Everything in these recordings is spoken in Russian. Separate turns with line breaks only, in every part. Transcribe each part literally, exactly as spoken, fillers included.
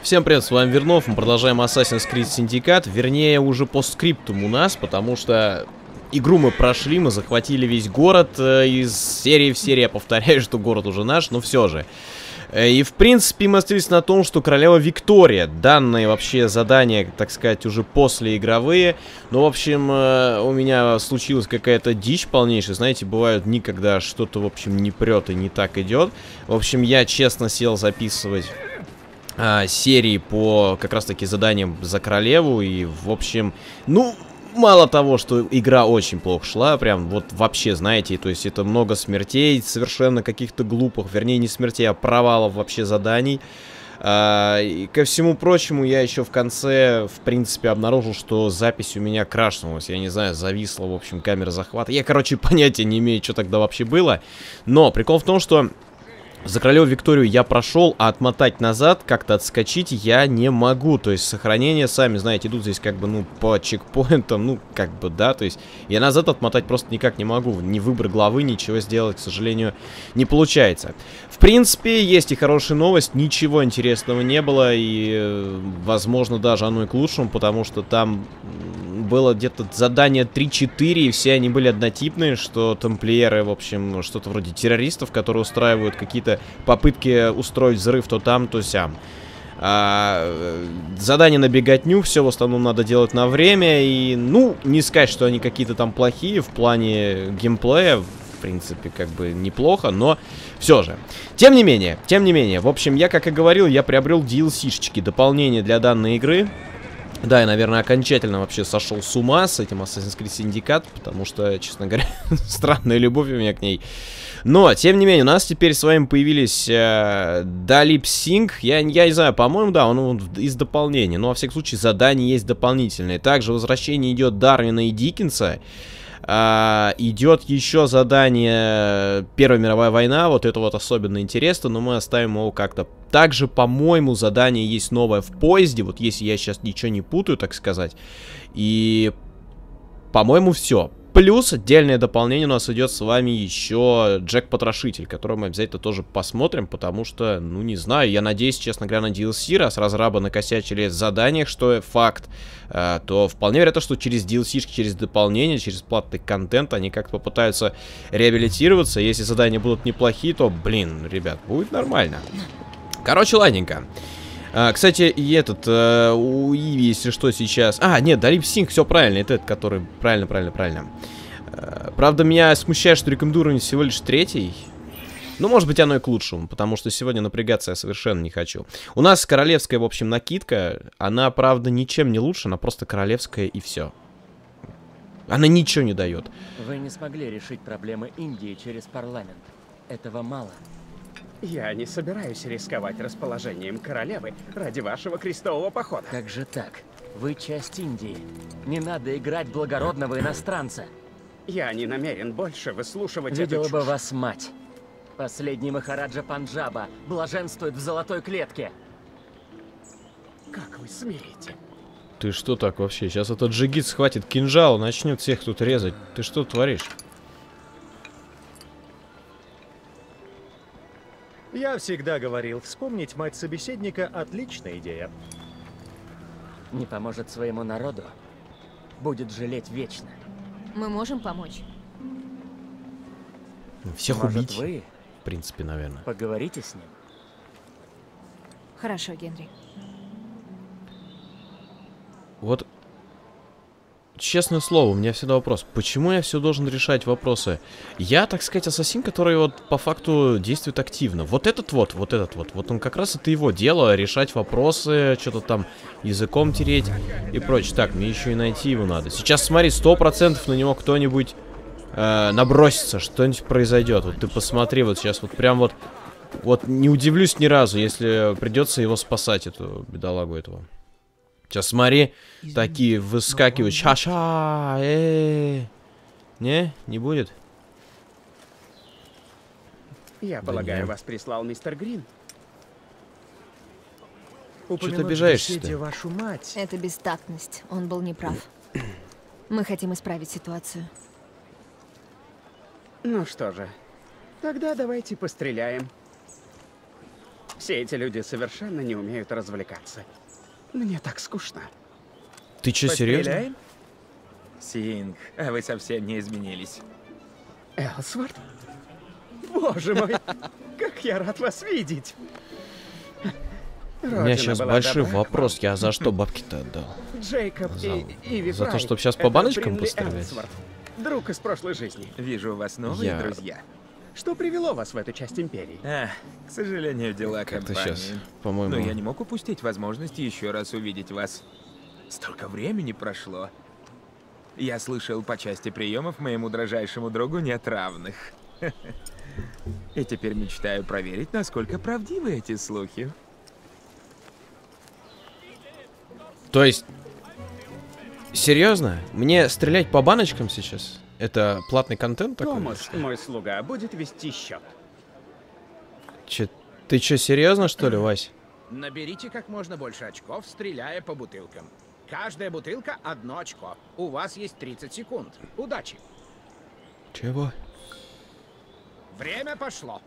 Всем привет, с вами Вернов, мы продолжаем Assassin's Creed Syndicate, вернее уже по скриптум у нас, потому что игру мы прошли, мы захватили весь город, э, из серии в серию, я повторяю, что город уже наш, но все же. Э, и в принципе мы остались на том, что королева Виктория, данные вообще задания, так сказать, уже после игровые, но в общем э, у меня случилась какая-то дичь полнейшая, знаете, бывают дни, когда что-то в общем не прет и не так идет. В общем я честно сел записывать А, серии по как раз таки заданиям за королеву. И в общем, ну, мало того, что игра очень плохо шла, прям вот вообще, знаете, то есть это много смертей, совершенно каких-то глупых, вернее не смертей, а провалов вообще заданий. А, и ко всему прочему, я еще в конце, в принципе, обнаружил, что запись у меня крашнулась. Я не знаю, зависла, в общем, камера захвата. Я, короче, понятия не имею, что тогда вообще было. Но прикол в том, что за королеву Викторию я прошел, а отмотать назад, как-то отскочить я не могу. То есть сохранения, сами знаете, идут здесь как бы, ну, по чекпоинтам, ну, как бы, да. То есть я назад отмотать просто никак не могу. Ни выбор главы, ничего сделать, к сожалению, не получается. В принципе, есть и хорошая новость. Ничего интересного не было. И, возможно, даже оно и к лучшему, потому что там было где-то задание три-четыре, и все они были однотипные, что тамплиеры, в общем, что-то вроде террористов, которые устраивают какие-то попытки устроить взрыв то там, то сям. А, задание на беготню, все в основном надо делать на время, и, ну, не сказать, что они какие-то там плохие в плане геймплея, в принципе, как бы неплохо, но все же. Тем не менее, тем не менее, в общем, я, как и говорил, я приобрел ди эл си-шечки, дополнение для данной игры. Да, я, наверное, окончательно вообще сошел с ума с этим Assassin's Creed Syndicate, потому что, честно говоря, странная любовь у меня к ней. Но, тем не менее, у нас теперь с вами появились э, Далипсинг. Я, я не знаю, по-моему, да, он, он из дополнения. Но, во всяком случае, задания есть дополнительные. Также возвращение идет Дарвина и Диккенса. Uh, идет еще задание Первая мировая война, вот это вот особенно интересно, но мы оставим его как-то. Также, по-моему, задание есть новое в поезде, вот если я сейчас ничего не путаю, так сказать. И, по-моему, все. Плюс отдельное дополнение у нас идет с вами еще Джек-потрошитель, который мы обязательно тоже посмотрим, потому что, ну не знаю, я надеюсь, честно говоря, на ди эл си, раз разрабы накосячили в заданиях, что факт, э, то вполне вероятно, что через ди эл си, через дополнение, через платный контент они как-то попытаются реабилитироваться. Если задания будут неплохие, то, блин, ребят, будет нормально. Короче, ладненько. А, кстати, и этот, э, у Иви, если что, сейчас... А, нет, Далипсинг, все правильно, это этот, который... Правильно, правильно, правильно. А, правда, меня смущает, что рекомендуемый всего лишь третий. Ну, может быть, оно и к лучшему, потому что сегодня напрягаться я совершенно не хочу. У нас королевская, в общем, накидка. Она, правда, ничем не лучше, она просто королевская и все. Она ничего не дает.
Вы не смогли решить проблемы Индии через парламент. Этого мало.
Я не собираюсь рисковать расположением королевы ради вашего крестового похода.
Как же так? Вы часть Индии. Не надо играть благородного иностранца.
Я не намерен больше выслушивать эту
Видела бы
чушь.
вас мать. Последний махараджа Панджаба блаженствует в золотой клетке.
Как вы смеете?
Ты что так вообще? Сейчас этот джигит схватит кинжал, начнет всех тут резать. Ты что творишь?
Я всегда говорил, вспомнить мать собеседника – отличная идея.
Не поможет своему народу, будет жалеть вечно.
Мы можем помочь?
Всех
Может,
убить,
вы
в принципе, наверное.
поговорите с ним?
Хорошо, Генри.
Вот, честное слово, у меня всегда вопрос. Почему я все должен решать вопросы? Я, так сказать, ассасин, который вот по факту действует активно. Вот этот вот, вот этот вот. Вот он как раз это его дело, решать вопросы, что-то там языком тереть и прочее. Так, мне еще и найти его надо. Сейчас, смотри, сто процентов на него кто-нибудь э, набросится, что-нибудь произойдет. Вот ты посмотри, вот сейчас вот прям вот... Вот не удивлюсь ни разу, если придется его спасать, эту бедолагу этого. Сейчас смотри, такие выскакивают. Ша-ша, э, не, не будет.
Я
Да
полагаю,
нет.
вас прислал мистер Грин.
Что ты обижаешься-то?
Вашу мать.
Это бестактность. Он был неправ. Мы хотим исправить ситуацию.
Ну что же, тогда давайте постреляем. Все эти люди совершенно не умеют развлекаться. Мне так скучно.
Ты чё, серьезно?
Постреляем? Синг, а вы совсем не изменились.
Элсворт? Боже мой, как я рад вас видеть.
У меня сейчас большой вопрос, я за что бабки-то отдал?
Джейкоб
За-
и Иви
за то,
Фрай.
чтоб щас по
Это
баночкам
Бринли
пострелять?
Элсворт, друг из прошлой жизни.
Вижу у вас новые
Я-
друзья.
Что привело вас в эту часть империи?
А, к сожалению, дела
Как-то
компании.
сейчас,
Но
по-моему...
я не мог упустить возможности еще раз увидеть вас. Столько времени прошло. Я слышал, по части приемов моему дрожайшему другу нет равных. И теперь мечтаю проверить, насколько правдивы эти слухи.
То есть... Серьезно? Мне стрелять по баночкам сейчас? Это платный контент такой?
Томас, мой слуга, будет вести счет.
Че, ты чё, серьезно, что ли, Вась?
Наберите как можно больше очков, стреляя по бутылкам. Каждая бутылка — одно очко. У вас есть тридцать секунд. Удачи.
Чего?
Время пошло.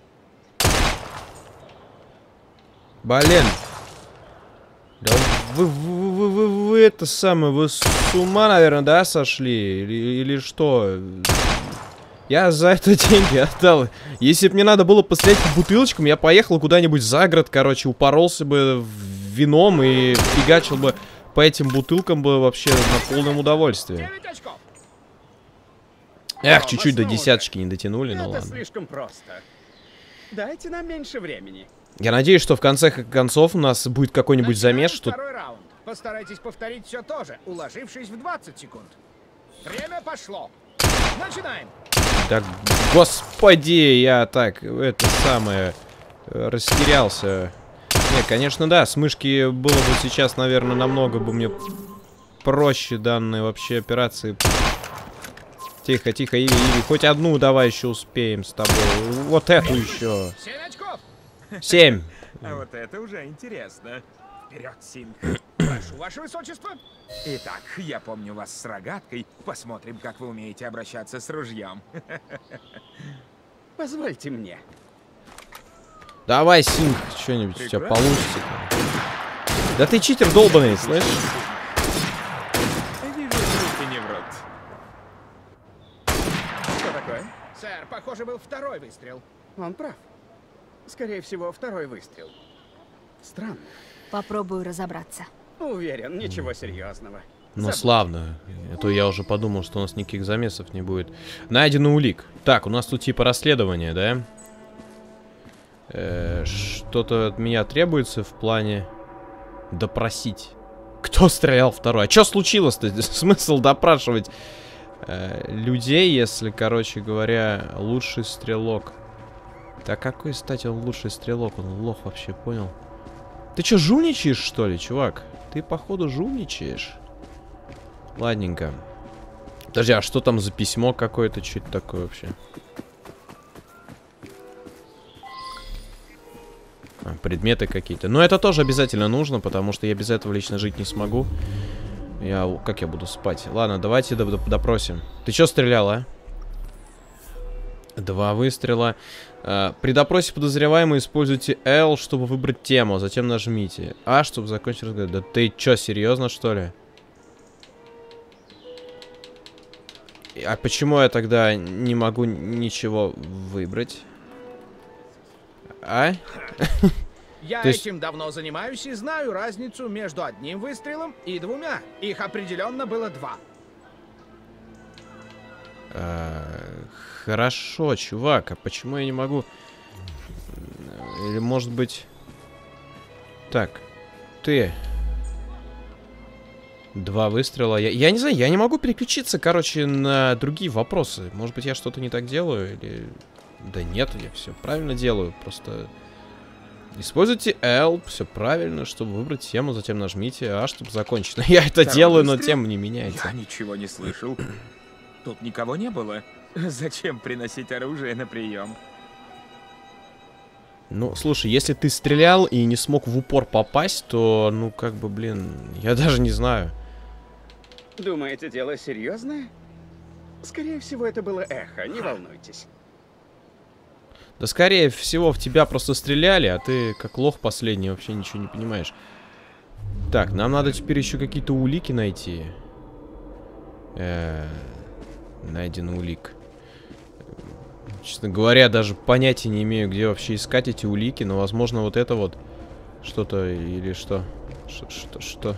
Блин. Да вы, вы, вы, вы, вы это самое, вы с ума, наверное, да, сошли? Или, или что? Я за это деньги отдал. Если бы мне надо было пострелять по бутылочкам, я поехал куда-нибудь за город, короче, упоролся бы вином и фигачил бы по этим бутылкам бы вообще на полном удовольствии.
девять очков.
Эх,
Томас,
чуть-чуть до
ну уже.
десяточки не дотянули, ну
Это
ладно.
слишком просто. Дайте нам меньше времени.
Я надеюсь, что в конце концов у нас будет какой-нибудь замес,
Начинаем
что...
второй раунд. Постарайтесь повторить все то же, уложившись в двадцать секунд. Время пошло. Начинаем.
Так, господи, я так, это самое, э, растерялся. Не, конечно, да, с мышки было бы сейчас, наверное, намного бы мне проще данные вообще операции. Тихо, тихо, Иви, Иви, хоть одну давай еще успеем с тобой. Вот эту еще.
семь очков.
Семь.
А вот это уже интересно. Вперед, Синг.
Прошу, ваше высочество.
Итак, я помню вас с рогаткой. Посмотрим, как вы умеете обращаться с ружьем.
Позвольте мне.
Давай, Синг, что-нибудь у тебя
Прекрасно.
получится. Да ты читер долбаный, слышишь?
Вижу, руки не врут.
Что такое?
Сэр, похоже, был второй выстрел.
Он прав. Скорее всего, второй выстрел. Странно.
Попробую разобраться.
Уверен, ничего серьезного.
Ну,
Забудь.
славно. А то я уже подумал, что у нас никаких замесов не будет. Найденный улик. Так, у нас тут типа расследование, да? Э, Что-то от меня требуется в плане допросить. Кто стрелял второй? А что случилось-то? Смысл допрашивать э, людей, если, короче говоря, лучший стрелок. Да какой, кстати, он лучший стрелок? Он лох вообще, понял? Ты что, жульничаешь, что ли, чувак? Ты, походу, жульничаешь. Ладненько. Подожди, а что там за письмо какое-то? Что это такое вообще? А, предметы какие-то. Но это тоже обязательно нужно, потому что я без этого лично жить не смогу. Я... Как я буду спать? Ладно, давайте допросим. Ты что стрелял, а? Два выстрела. А, при допросе подозреваемого используйте L, чтобы выбрать тему. Затем нажмите А, чтобы закончить разговор. Да ты чё, серьезно, что ли? А почему я тогда не могу ничего выбрать? А?
Я
То есть-
этим давно занимаюсь и знаю разницу между одним выстрелом и двумя. Их определенно было два.
А, хорошо, чувак, а почему я не могу? Или может быть... Так, ты... Два выстрела. Я, я не знаю, я не могу переключиться, короче, на другие вопросы. Может быть, я что-то не так делаю, или... Да нет, я все правильно делаю, просто... Используйте L, все правильно, чтобы выбрать тему, затем нажмите А, чтобы закончить. Я это
Второй
делаю, но
выстрел?
тема не меняется.
Я ничего не слышал. Тут никого не было. Зачем приносить оружие на прием?
Ну, слушай, если ты стрелял и не смог в упор попасть, то, ну, как бы, блин, я даже не знаю.
Думаете, дело серьезное? Скорее всего, это было эхо, не волнуйтесь.
Да скорее всего в тебя просто стреляли, а ты как лох последний вообще ничего не понимаешь. Так, нам надо теперь еще какие-то улики найти. Э -э, найден улик. Честно говоря, даже понятия не имею, где вообще искать эти улики, но возможно вот это вот что-то или что? Что? Что?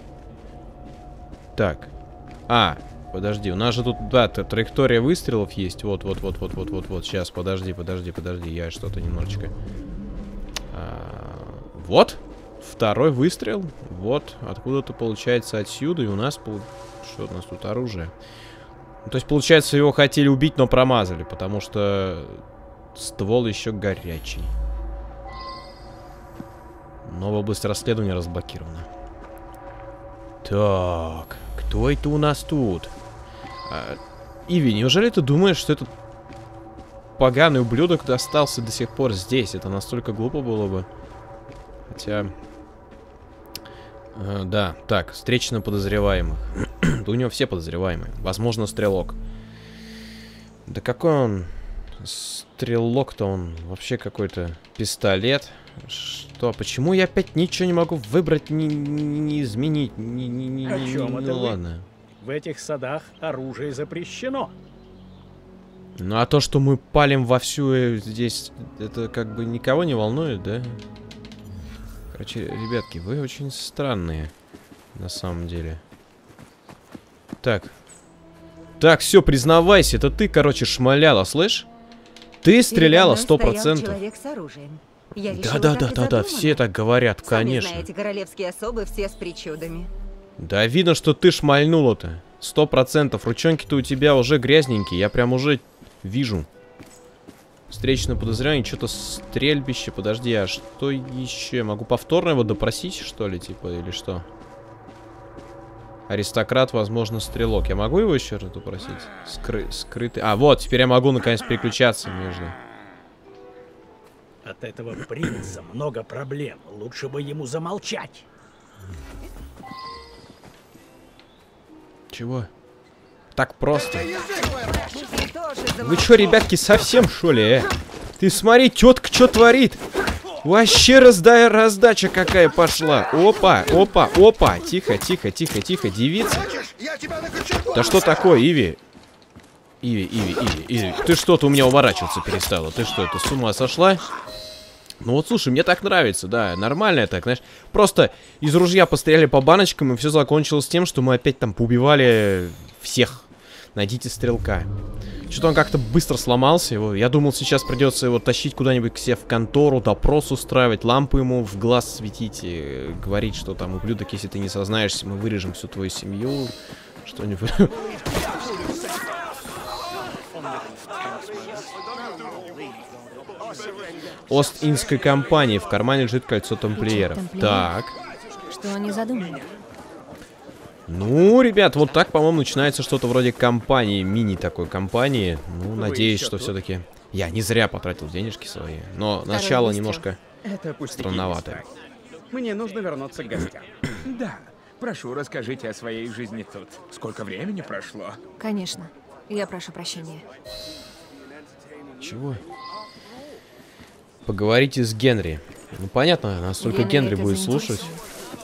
Так. А, подожди, у нас же тут, да, траектория выстрелов есть. Вот, вот, вот, вот, вот, вот, вот. Сейчас, подожди, подожди, подожди. Я что-то немножечко. А, вот. Второй выстрел. Вот. Откуда-то получается отсюда. И у нас... Пол... Что у нас тут? Оружие. Ну, то есть, получается, его хотели убить, но промазали. Потому что ствол еще горячий. Новая область расследования разблокирована. Так, кто это у нас тут? А, Иви, неужели ты думаешь, что этот поганый ублюдок остался до сих пор здесь? Это настолько глупо было бы. Хотя... А, да, так, встреча подозреваемых. Да у него все подозреваемые. Возможно, стрелок. Да какой он... Стрелок-то он вообще какой-то пистолет. Что? Почему я опять ничего не могу выбрать, не, не, не изменить? Не, не, не,
О чем
не,
это вы?
ладно.
В этих садах оружие запрещено.
Ну а то, что мы палим вовсю э, здесь, это как бы никого не волнует, да? Короче, ребятки, вы очень странные, на самом деле. Так. Так, все, признавайся, это ты, короче, шмаляла, слышь? Ты стреляла сто процентов.
Человек с оружием. Я
Да-да-да-да-да, все так говорят,
Сами
конечно.
знаете, королевские особы все с причудами.
Да видно, что ты шмальнула-то. Сто процентов. Ручонки-то у тебя уже грязненькие. Я прям уже вижу. Встречное подозрение, что-то стрельбище. Подожди, а что еще? Могу повторно его допросить, что ли, типа, или что? Аристократ, возможно, стрелок. Я могу его еще раз допросить? Скры скрытый. А, вот, теперь я могу наконец переключаться между...
От этого принца много проблем. Лучше бы ему замолчать.
Чего? Так просто. Вы что, ребятки, совсем шо ли, э? Ты смотри, тетка что творит? Вообще разда... раздача какая пошла. Опа, опа, опа. Тихо, тихо, тихо, тихо, девица. Да что такое, Иви? Иви, Иви, Иви, Иви. Ты что-то у меня уворачиваться перестала. Ты что, это с ума сошла? Ну вот, слушай, мне так нравится, да, нормально так, знаешь. Просто из ружья постреляли по баночкам, и все закончилось тем, что мы опять там поубивали всех. Найдите стрелка. Что-то он как-то быстро сломался. Его. Я думал, сейчас придется его тащить куда-нибудь к себе в контору, допрос устраивать, лампу ему в глаз светить и говорить, что там, ублюдок, если ты не сознаешься, мы вырежем всю твою семью. Что-нибудь. Ост-Индской компании. В кармане лежит кольцо тамплиеров. Так.
Что они задумали?
Ну, ребят, вот так, по-моему, начинается что-то вроде компании, мини такой компании. Ну,
Вы
надеюсь,
еще
что
тут?
все-таки я не зря потратил денежки свои. Но
Второй
начало
выстрел.
немножко
Это пустяки,
странновато.
мистер. Мне нужно вернуться к гостям.
Да, прошу, расскажите о своей жизни тут. Сколько времени прошло?
Конечно. Я прошу прощения.
Чего? Поговорите с Генри. Ну, понятно, нас только
Генри
Генри
это
будет слушать.
заинтересует.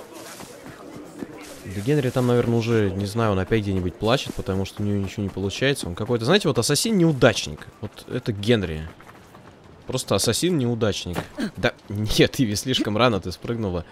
Да Генри там, наверное, уже, не знаю, он опять где-нибудь плачет, потому что у него ничего не получается. Он какой-то, знаете, вот ассасин-неудачник. Вот это Генри. Просто ассасин-неудачник. Да, нет, Иви, слишком рано ты спрыгнула.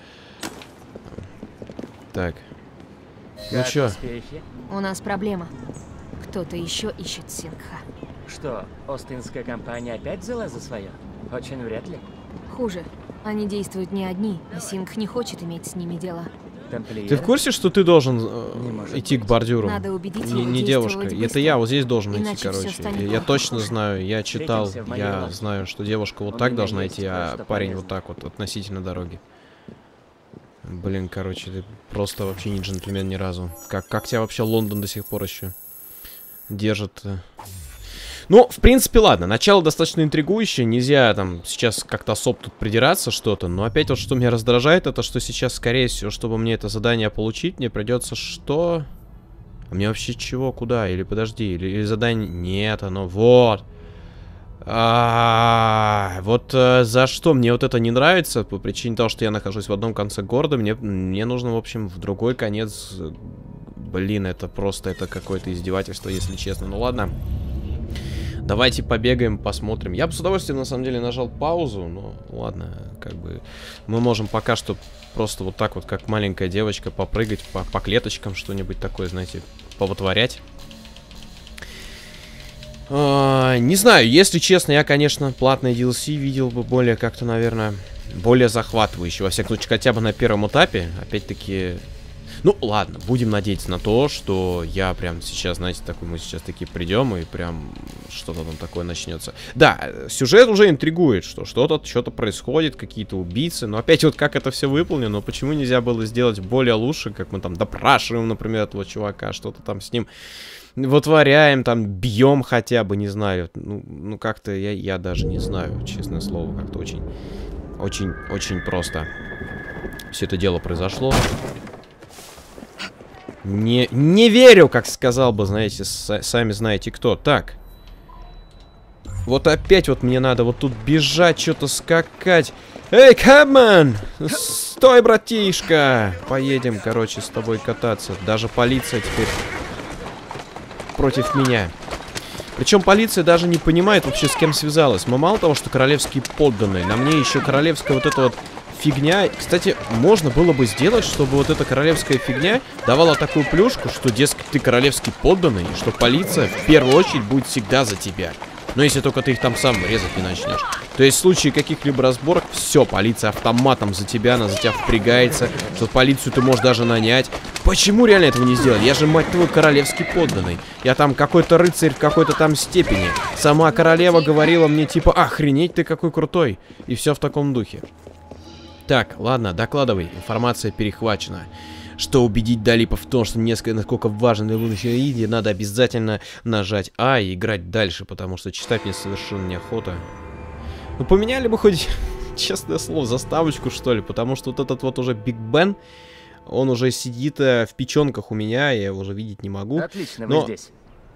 Так. Ну
Как
чё?
успехи?
У нас проблема. Кто-то еще ищет Сингха.
Что, Остинская компания опять взяла за свое? Очень вряд ли.
Хуже. Они действуют не одни, и Сингх не хочет иметь с ними дело.
Тамплиеры?
Ты в курсе, что ты должен э,
Не может
идти
быть.
к бордюру?
Надо убедить
Не,
его
не
действовать
девушка.
быстро.
Это я вот здесь должен идти,
Иначе всё
короче.
станет
Я, я
плохо.
точно знаю, я читал,
Встретимся в моей
я
лавке.
знаю, что девушка вот
У
так
меня
должна
есть
идти, а
кое-что
парень
полезное.
вот так вот, относительно дороги. Блин, короче, ты просто вообще не джентльмен ни разу. Как, как тебя вообще Лондон до сих пор еще держит? -то? Ну, в принципе, ладно. Начало достаточно интригующее. Нельзя там сейчас как-то особо тут придираться что-то. Но опять вот, что меня раздражает, это что сейчас, скорее всего, чтобы мне это задание получить, мне придется что? А мне вообще чего? Куда? Или подожди, или, или задание... Нет, оно... Вот. А, вот а, за что мне вот это не нравится, по причине того, что я нахожусь в одном конце города, мне, мне нужно, в общем, в другой конец. Блин, это просто, это какое-то издевательство, если честно. Ну ладно, давайте побегаем, посмотрим. Я бы с удовольствием, на самом деле, нажал паузу, но ладно, как бы мы можем пока что просто вот так вот, как маленькая девочка, попрыгать по, по клеточкам, что-нибудь такое, знаете, повытворять. Uh, не знаю, если честно, я, конечно, платный ди эл си видел бы более как-то, наверное, более захватывающий. Во всяком случае, хотя бы на первом этапе. Опять-таки, ну, ладно, будем надеяться на то, что я прям сейчас, знаете, такой, мы сейчас таки придем и прям что-то там такое начнется. Да, сюжет уже интригует, что что-то что-то происходит, какие-то убийцы. Но опять вот как это все выполнено, почему нельзя было сделать более лучше, как мы там допрашиваем, например, этого чувака, что-то там с ним... вытворяем, там, бьем хотя бы, не знаю. Ну, ну как-то я, я даже не знаю, честное слово, как-то очень, очень, очень просто все это дело произошло. Не, не верю, как сказал бы, знаете, с, сами знаете кто. Так. Вот опять вот мне надо вот тут бежать, что-то скакать. Эй, камон! Стой, братишка! Поедем, короче, с тобой кататься. Даже полиция теперь... против меня. Причем полиция даже не понимает вообще, с кем связалась. Мы мало того, что королевские подданные, на мне еще королевская вот эта вот фигня. Кстати, можно было бы сделать, чтобы вот эта королевская фигня давала такую плюшку, что, дескать, ты королевский подданный, и что полиция в первую очередь будет всегда за тебя. Но если только ты их там сам резать не начнешь. То есть в случае каких-либо разборок, все, полиция автоматом за тебя, она за тебя впрягается, что полицию ты можешь даже нанять. Почему реально этого не сделали? Я же, мать твою, королевский подданный. Я там какой-то рыцарь в какой-то там степени. Сама королева говорила мне типа, охренеть ты какой крутой. И все в таком духе. Так, ладно, докладывай. Информация перехвачена. Что убедить Далипа в том, что несколько, насколько важно для будущего видео, надо обязательно нажать А и играть дальше, потому что читать мне совершенно неохота. Ну, поменяли бы хоть, честное слово, заставочку, что ли, потому что вот этот вот уже Биг Бен, он уже сидит э, в печенках у меня, я его уже видеть не могу.
Отлично,
но...
вы здесь.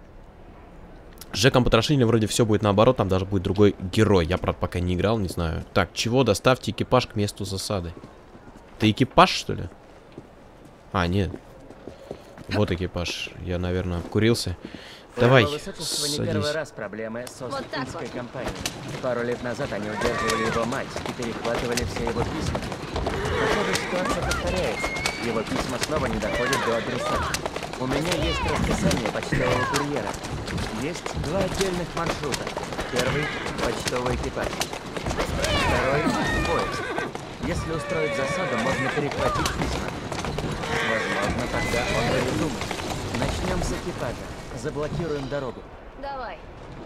С Джеком Потрошителем вроде все будет наоборот, там даже будет другой герой. Я, правда, пока не играл, не знаю. Так, чего? Доставьте экипаж к месту засады. Ты экипаж, что ли? А, нет. Вот экипаж. Я, наверное, обкурился. Давай,
Высочество не первый раз проблемы с Остинской компанией. Пару лет назад они удерживали его мать и перехватывали все его письма. Похоже, ситуация повторяется. Его письма снова не доходят до адресата. У меня есть расписание почтового курьера. Есть два отдельных маршрута. Первый – почтовый экипаж. Второй – поезд. Если устроить засаду, можно перехватить письма. Возможно, тогда он передумает. Начнем с экипажа. Заблокируем дорогу.
Давай.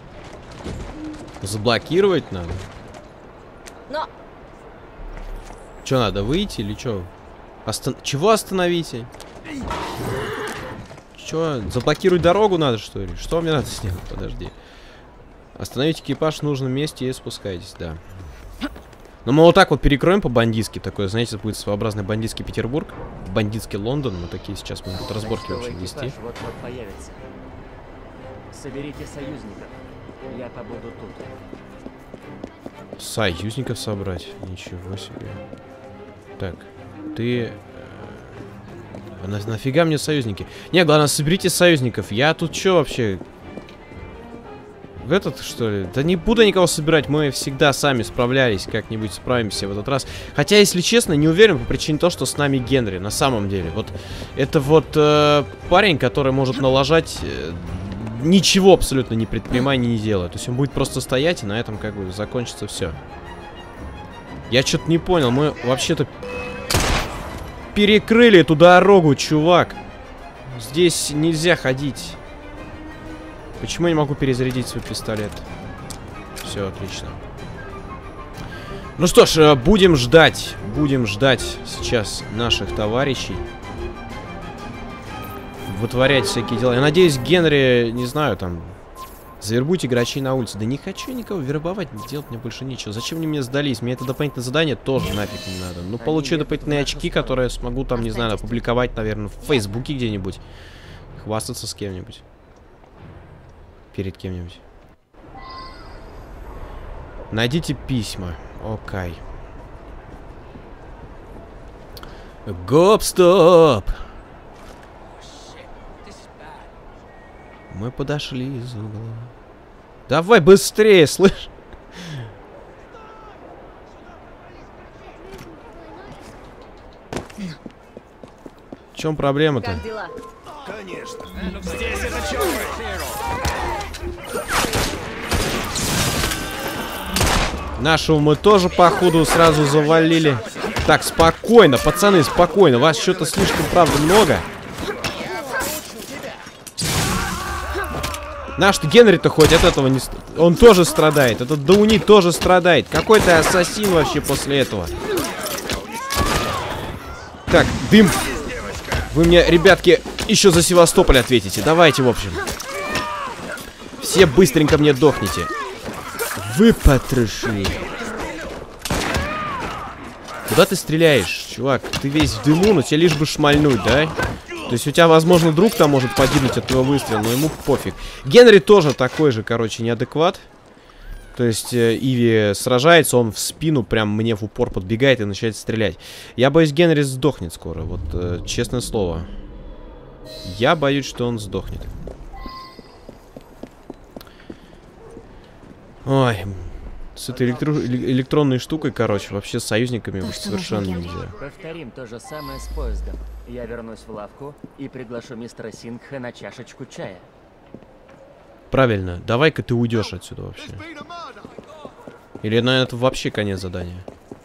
Заблокировать надо?
Но...
Че, надо выйти или что? Остан... Чего остановите? Че, заблокировать дорогу надо, что ли? Что мне надо сделать? Подожди. Остановить экипаж в нужном месте и спускайтесь, да. Ну, мы вот так вот перекроем по-бандитски. Такое, знаете, будет своеобразный бандитский Петербург. Бандитский Лондон. Мы такие сейчас будем тут разборки вообще вести.
Вот-вот появится. Соберите союзников. Я побуду тут.
Союзников собрать? Ничего себе. Так, ты... А на нафига мне союзники? Не, главное, соберите союзников. Я тут что вообще... В этот, что ли? Да не буду никого собирать, мы всегда сами справлялись, как-нибудь справимся в этот раз. Хотя, если честно, не уверен по причине того, что с нами Генри, на самом деле. Вот это вот э, парень, который может налажать, э, ничего абсолютно не предпринимая, не делая. То есть он будет просто стоять, и на этом как бы закончится все. Я что-то не понял, мы вообще-то перекрыли эту дорогу, чувак. Здесь нельзя ходить. Почему я не могу перезарядить свой пистолет? Все, отлично. Ну что ж, будем ждать. Будем ждать сейчас наших товарищей. Вытворять всякие дела. Я надеюсь, Генри, не знаю, там... Завербуйте грачей на улице. Да не хочу никого вербовать, делать мне больше нечего. Зачем они мне сдались? Мне это дополнительное задание тоже нафиг не надо. Ну, получу дополнительные очки, которые я смогу там, не знаю, опубликовать, наверное, в Фейсбуке где-нибудь. Хвастаться с кем-нибудь. Перед кем-нибудь. Найдите письма. Окей. Гоп-стоп! Мы подошли из угла. Давай быстрее, слышь! В чем проблема-то?
Как дела?
Конечно. Здесь это чёрный.
Нашего мы тоже, походу, сразу завалили. Так, спокойно, пацаны, спокойно. Вас что-то слишком, правда, много. Наш-то Генри-то хоть от этого не... Он тоже страдает. Этот Дауни тоже страдает. Какой ты ассасин вообще после этого? Так, дым. Вы мне, ребятки, еще за Севастополь ответите. Давайте, в общем. Все быстренько мне дохните. Вы потрошили. Куда ты стреляешь, чувак? Ты весь в дыму, но тебе лишь бы шмальнуть, да? То есть у тебя, возможно, друг там может погибнуть от твоего выстрела, но ему пофиг. Генри тоже такой же, короче, неадекват. То есть э, Иви сражается, он в спину прям мне в упор подбегает и начинает стрелять. Я боюсь, Генри сдохнет скоро, вот э, честное слово. Я боюсь, что он сдохнет. Ой, с этой электро электронной штукой, короче, вообще с союзниками уж совершенно нельзя.
Повторим то же самое с поездом. Я вернусь в лавку и приглашу мистера Сингха на чашечку чая.
Правильно, давай-ка ты уйдешь отсюда вообще. Или, наверное, это вообще конец задания.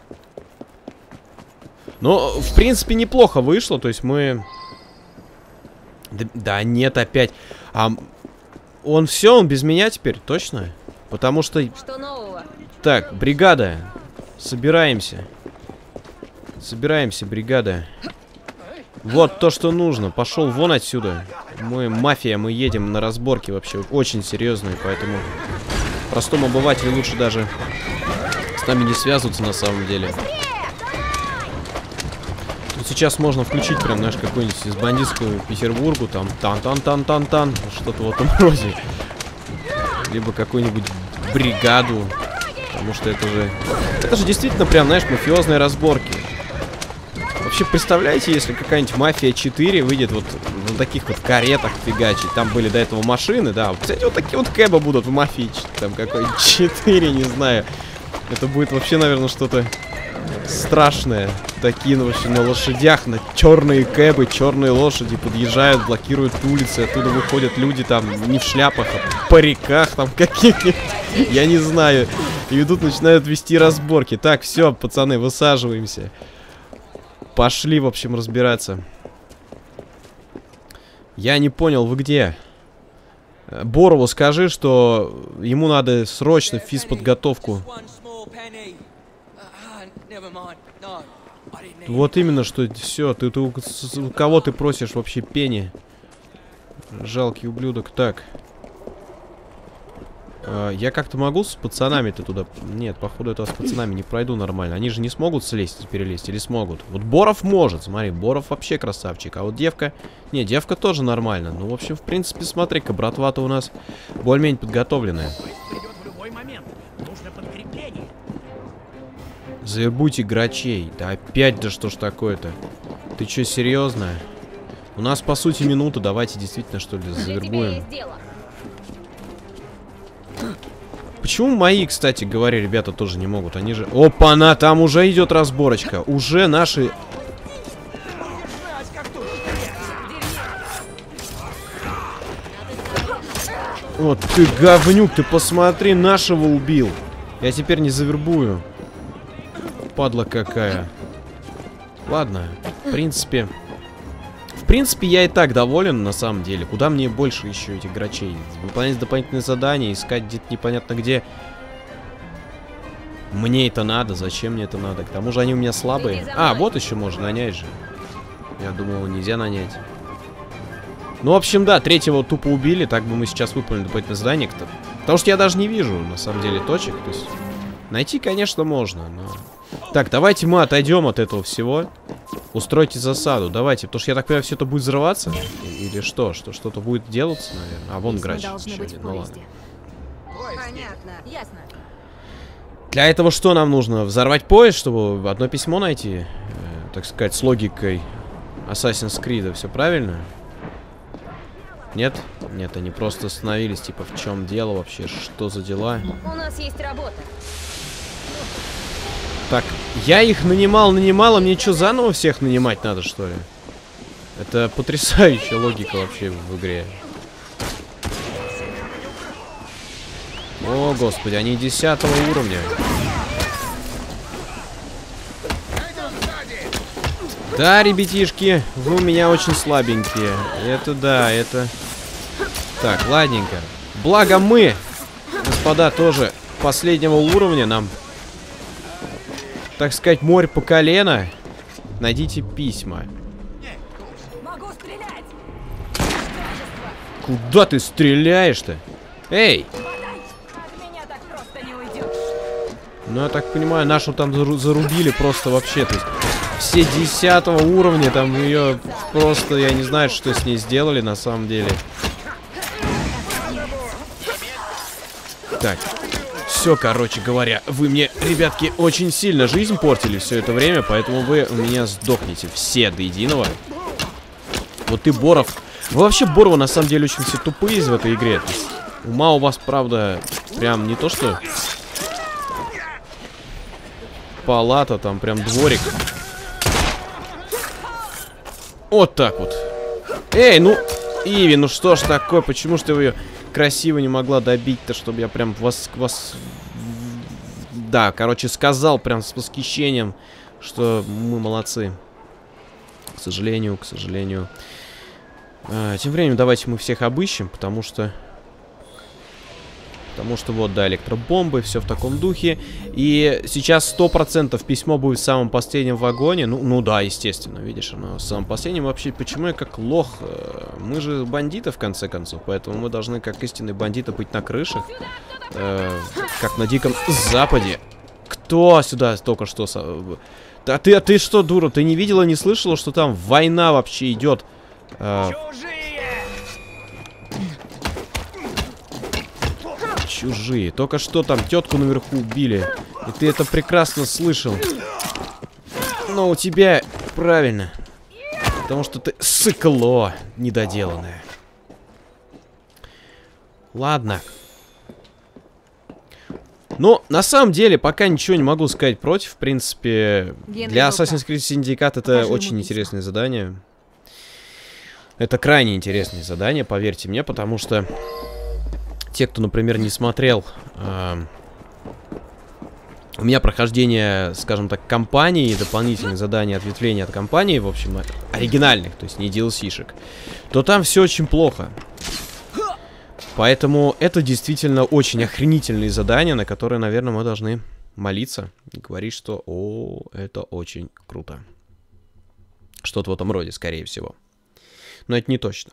Ну, в принципе, неплохо вышло, то есть мы... Да, да нет, опять. А он все, он без меня теперь, точно? Потому что...
Что нового?
Так, бригада. Собираемся. Собираемся, бригада. Вот то, что нужно. Пошел вон отсюда. Мы мафия, мы едем на разборки вообще очень серьезные, поэтому простому обывателю лучше даже с нами не связываться на самом деле. Тут сейчас можно включить прям, знаешь, какой-нибудь из бандитского Петербургу, там тан-тан-тан-тан-тан, что-то в этом роде. Либо какую-нибудь бригаду, потому что это же... Это же действительно прям, знаешь, мафиозные разборки. Вообще, представляете, если какая-нибудь Мафия четыре выйдет вот на таких вот каретах фигачить. Там были до этого машины, да. Кстати, вот такие вот кэбы будут в Мафии там какой-нибудь четыре, не знаю. Это будет вообще, наверное, что-то страшное. Такие, ну, вообще, на лошадях, на черные кэбы, черные лошади подъезжают, блокируют улицы. Оттуда выходят люди там не в шляпах, а в париках там каких-нибудь. Я не знаю. И идут, начинают вести разборки. Так, все, пацаны, высаживаемся. Пошли, в общем, разбираться. Я не понял, вы где? Борову скажи, что ему надо срочно физподготовку. Вот именно, что все. Ты, ты у, у кого ты просишь вообще пени? Жалкий ублюдок. Так. Я как-то могу с пацанами-то туда... Нет, походу, это с пацанами не пройду нормально. Они же не смогут слезть и перелезть, или смогут? Вот Боров может, смотри, Боров вообще красавчик. А вот девка... Не, девка тоже нормально. Ну, в общем, в принципе, смотри-ка, братва-то у нас более-менее подготовленная. Завербуйте грачей. Да опять, да что ж такое-то? Ты что, серьезно? У нас, по сути, минута. Давайте действительно, что ли, завербуем. Почему мои, кстати говоря, ребята тоже не могут? Они же... Опа-на, там уже идет разборочка. Уже наши... Вот ты говнюк, ты посмотри, нашего убил. Я теперь не завербую. Падла какая. Ладно, в принципе... В принципе, я и так доволен, на самом деле. Куда мне больше еще этих грачей? Выполнять дополнительные задания, искать где-то непонятно где. Мне это надо, зачем мне это надо? К тому же они у меня слабые. А, вот еще можно нанять же. Я думал, нельзя нанять. Ну, в общем, да, третьего тупо убили. Так бы мы сейчас выполнили дополнительное задание. Потому что я даже не вижу, на самом деле, точек. То есть, найти, конечно, можно, но... Так, давайте мы отойдем от этого всего. Устройте засаду, давайте. Потому что, я так понимаю, все это будет взрываться? Или что? Что что-то будет делаться, наверное? А, вон грач. Ну, ладно.
Понятно. Ясно.
Для этого что нам нужно? Взорвать поезд, чтобы одно письмо найти? Э, так сказать, с логикой Assassin's Creed. Все правильно? Нет? Нет, они просто остановились. Типа, в чем дело вообще? Что за дела?
У нас есть работа.
Так, я их нанимал, нанимал, а мне что, заново всех нанимать надо, что ли? Это потрясающая логика вообще в игре. О, господи, они десятого уровня. Да, ребятишки, вы у меня очень слабенькие. Это да, это... Так, ладненько. Благо мы, господа, тоже последнего уровня. Нам, так сказать, море по колено. Найдите письма.
Могу стрелять.
Куда ты стреляешь-то? Эй! Ну, я так понимаю, нашу там зарубили просто вообще. То есть все десятого уровня, там ее просто, я не знаю, что с ней сделали на самом деле. Так, все, короче говоря, вы мне, ребятки, очень сильно жизнь портили все это время, поэтому вы у меня сдохнете все до единого. Вот ты, Боров. Вы вообще, Боровы, на самом деле, очень все тупые в этой игре. То есть, ума у вас, правда, прям не то что... Палата, там прям дворик. Вот так вот. Эй, ну, Иви, ну что ж такое? Почему ж ты ее красиво не могла добить-то, чтобы я прям вас, вас... Да, короче, сказал прям с восхищением, что мы молодцы. К сожалению, к сожалению. А, тем временем давайте мы всех обыщем, потому что... Потому что вот, да, электробомбы, все в таком духе. И сейчас сто процентов письмо будет в самом последнем вагоне. Ну, ну да, естественно, видишь, оно в самом последнем. Вообще, почему я как лох? Мы же бандиты, в конце концов. Поэтому мы должны, как истинные бандиты, быть на крышах. Э, как на Диком Западе. Кто сюда только что... Да ты, а ты что, дура, ты не видела, не слышала, что там война вообще идет? Э, Чужие. Только что там тетку наверху убили. И ты это прекрасно слышал. Но у тебя... Правильно. Потому что ты сыкло недоделанное. Ладно. Но на самом деле пока ничего не могу сказать против. В принципе,
Генри
для
Рука.
Assassin's Creed Syndicate это
Покажи
очень
ему
интересное задание. Это крайне интересное задание, поверьте мне, потому что... Те, кто, например, не смотрел э, у меня прохождение, скажем так, кампании, дополнительных заданий, ответвления от кампании, в общем, оригинальных, то есть не ди эл си-шек, то там все очень плохо. Поэтому это действительно очень охренительные задания, на которые, наверное, мы должны молиться и говорить, что о, это очень круто. Что-то в этом роде, скорее всего. Но это не точно.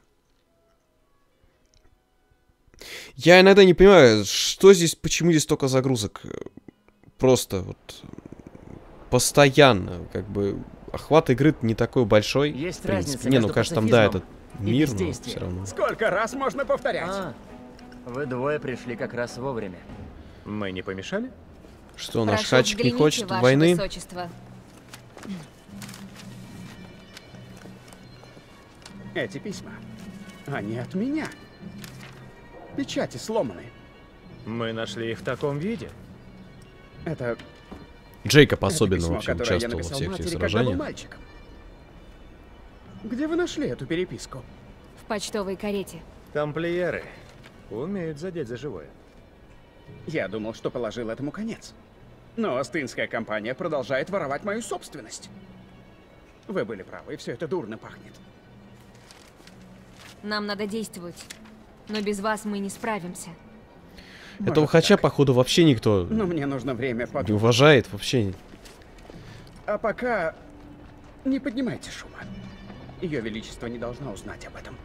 Я иногда не понимаю, что здесь, почему здесь столько загрузок. Просто вот постоянно, как бы, охват игры не такой большой.
Есть
в принципе.
разница
Не, ну,
между
конечно, там, да, этот
пацифизмом и
мир, но
бездействием.
все равно.
Сколько раз можно повторять?
А, вы двое пришли как раз вовремя.
Мы не помешали?
Что, наш
Прошу,
хачик не
взгляните,
хочет
ваше
войны?
высочество.
Эти письма, они от меня. Печати сломаны.
Мы нашли их в таком виде.
Это,
Джейкоб
это
особенно,
письмо,
в общем,
которое я
участвовал во
написал
всех
матери,
этих
когда был
сражениях.
мальчиком. Где вы нашли эту переписку?
В почтовой карете.
Тамплиеры умеют задеть за живое.
Я думал, что положил этому конец. Но Остинская компания продолжает воровать мою собственность. Вы были правы, все это дурно пахнет.
Нам надо действовать. Но без вас мы не справимся.
Этого
Может
хача,
так.
походу, вообще никто
Но мне нужно время
не
подумать.
уважает. Вообще.
А пока не поднимайте шума. Ее Величество не должно узнать об этом.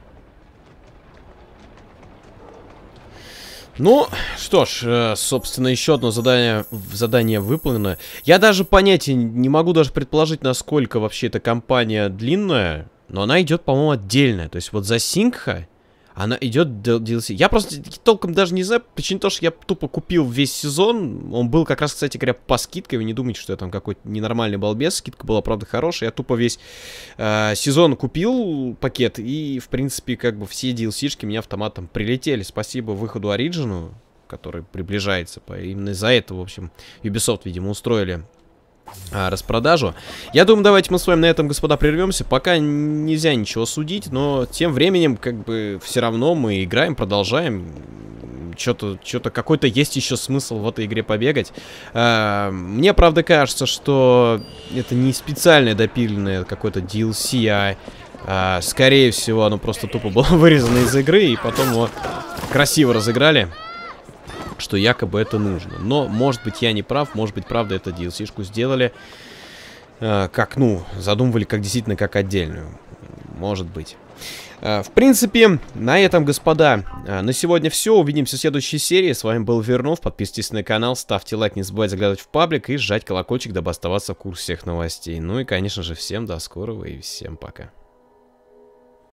Ну, что ж, э, собственно, еще одно задание, задание выполнено. Я даже понятия не могу даже предположить, насколько вообще эта кампания длинная. Но она идет, по-моему, отдельная. То есть вот за Сингха Она идет ди эл си. Я просто толком даже не знаю, причина то, что я тупо купил весь сезон. Он был как раз, кстати говоря, по скидке. Вы не думайте, что я там какой-то ненормальный балбес. Скидка была, правда, хорошая. Я тупо весь э, сезон купил пакет. И, в принципе, как бы все ди эл си-шки мне автоматом прилетели. Спасибо выходу Origin, который приближается. Именно из-за этого, в общем, Ubisoft, видимо, устроили А, распродажу. Я думаю, давайте мы с вами на этом, господа, прервемся. Пока нельзя ничего судить, но тем временем, как бы, все равно мы играем, продолжаем. Что-то, что-то, какой-то есть еще смысл в этой игре побегать. А, мне, правда, кажется, что это не специальное допиленное какое-то ди эл си, а, а скорее всего, оно просто тупо было вырезано из игры, и потом его красиво разыграли, что якобы это нужно. Но, может быть, я не прав, может быть, правда, это ди эл си-шку сделали э, как, ну, задумывали как действительно как отдельную. Может быть. Э, в принципе, на этом, господа, э, на сегодня все. Увидимся в следующей серии. С вами был Вернов. Подписывайтесь на канал, ставьте лайк, не забывайте заглядывать в паблик и жать колокольчик, дабы оставаться в курсе всех новостей. Ну и, конечно же, всем до скорого и всем пока.